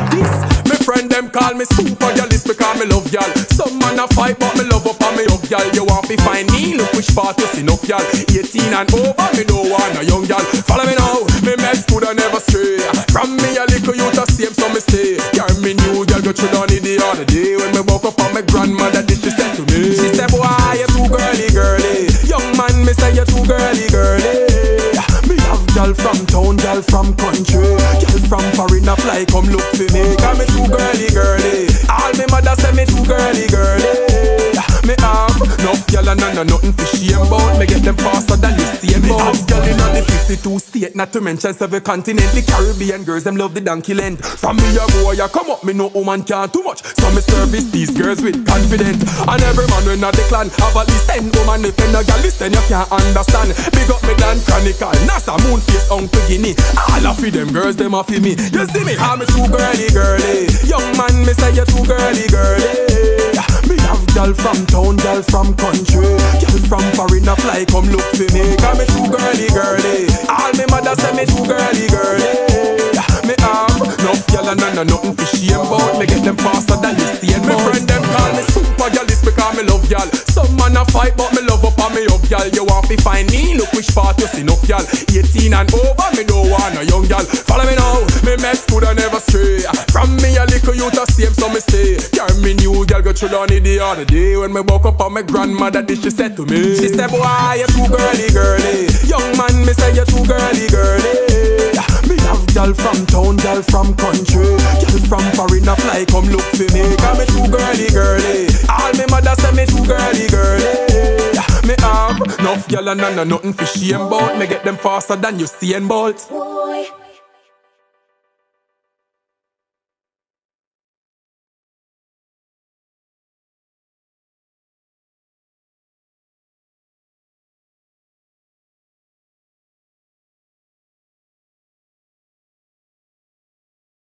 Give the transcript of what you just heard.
this. Me friend them call me super girlist because me love y'all. Some man a fight but me love up and me up y'all. You want to find me, look which part you see enough y'all. 18 and over, me don't want a young y'all. Follow me now, me mess could I never stray. From me a little youth a same so me stay. Carry me new girl go through down in the other day. When me woke up on my grandmother this she said to me. She said boy you too girly girly. Young man me say you too girly girly. Me have girl from town, girl from country, girl from foreign a fly come look for me. Cause me too girly girly. All me mother say me too girly girly. Me have enough girl and nothing for shame about. Me get them faster than you see about. Me have girl in all the 52 state, not to mention 7 continent. The Caribbean girls them love the donkey length. From me a boy I come up, me no woman can't too much. So me service these girls with confidence. And every man when not the clan have at least 10 woman. If you no girl listen you can't understand. Big up me clan chronicle, NASA Moonface Uncle Guinea. All of them girls them a feel me. You see me, how me too girly girly. Young man me say you too girly girly. Me have girl from town, girl from country, girl from foreign a fly come look for me. Cause me too girly girly. All me mother say me too girly girly. Me have enough girl and nothing for shame about. Me get them faster than you see. Me friend them call me super girlist because me love y'all. Some man a fight but me love up and me up y'all. You want to find me, look which part you see enough y'all. 18 and over, me don't want a young y'all. Follow me now, me mess could I never stray. From me a little youth a same so me stay. Carry me new girl go through down in the other day. When me woke up on my grandmother this she said to me. She said boy you too girly girly. Young man me say you too girly girly. Me have girl from town, girl from country, girl from foreign a fly come look for me. Cause me too girly girly. All me mother say me too girly girly. Me have enough girl and nothing for shame about. Me get them faster than you see and bolt.